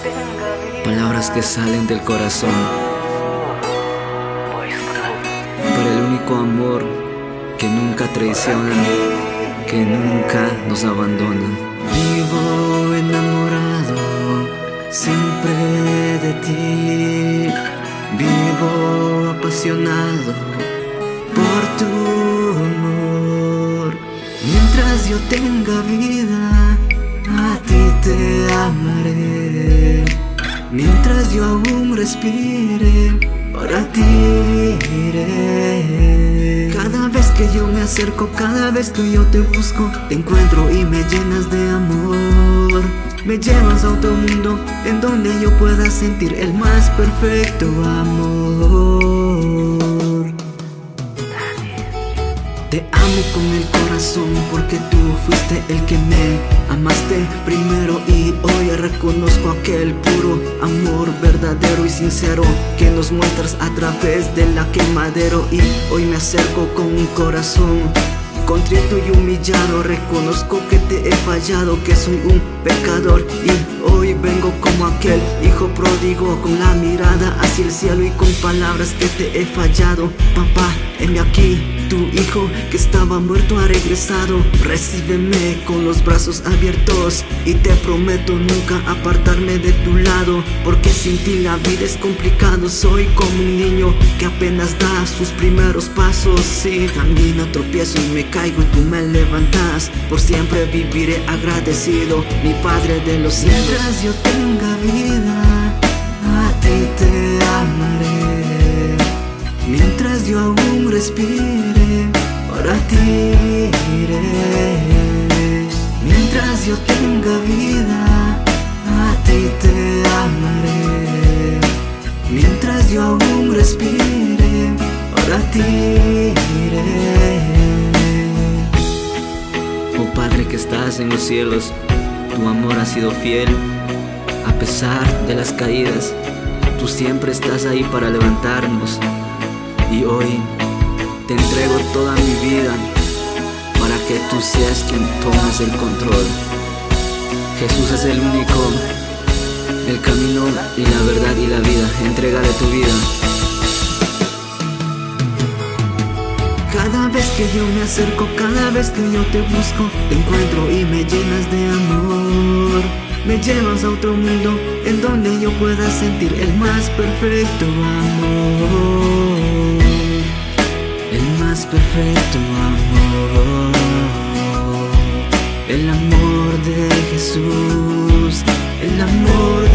palabras que salen del corazón, para el único amor que nunca traiciona, que nunca nos abandona. Vivo enamorado siempre de ti, vivo apasionado por tu amor. Mientras yo tenga vida, a ti te amaré. Mientras yo aún respire, para ti iré. Cada vez que yo me acerco, cada vez que yo te busco, te encuentro y me llenas de amor. Me llevas a otro mundo en donde yo pueda sentir el más perfecto amor. Te amo con el corazón porque tú fuiste el que me amaste primero, y hoy reconozco aquel puro amor verdadero y sincero que nos muestras a través de la quemadero. Y hoy me acerco con un corazón contrito y humillado, reconozco que te he fallado, que soy un pecador, y hoy vengo como aquel hijo pródigo, con la mirada hacia el cielo y con palabras que te he fallado. Papá, heme aquí, tu hijo que estaba muerto ha regresado. Recíbeme con los brazos abiertos y te prometo nunca apartarme de tu lado, porque sin ti la vida es complicado. Soy como un niño que apenas da sus primeros pasos. Sí, camino, tropiezo y me caigo y tú me levantas. Por siempre viviré agradecido, mi Padre de los cielos. Mientras yo tenga vida, a ti te amaré. Mientras yo aún respire, para ti iré. Mientras yo tenga vida, a ti te amaré. Mientras yo aún respire, para ti iré. Oh Padre que estás en los cielos, tu amor ha sido fiel. A pesar de las caídas, tú siempre estás ahí para levantarnos. Y hoy te entrego toda mi vida para que tú seas quien tomes el control. Jesús es el único, el camino y la verdad y la vida. Entrégale tu vida. Cada vez que yo me acerco, cada vez que yo te busco, te encuentro y me llenas de amor. Me llevas a otro mundo en donde yo pueda sentir el más perfecto amor. El más perfecto amor. El amor de Jesús, el amor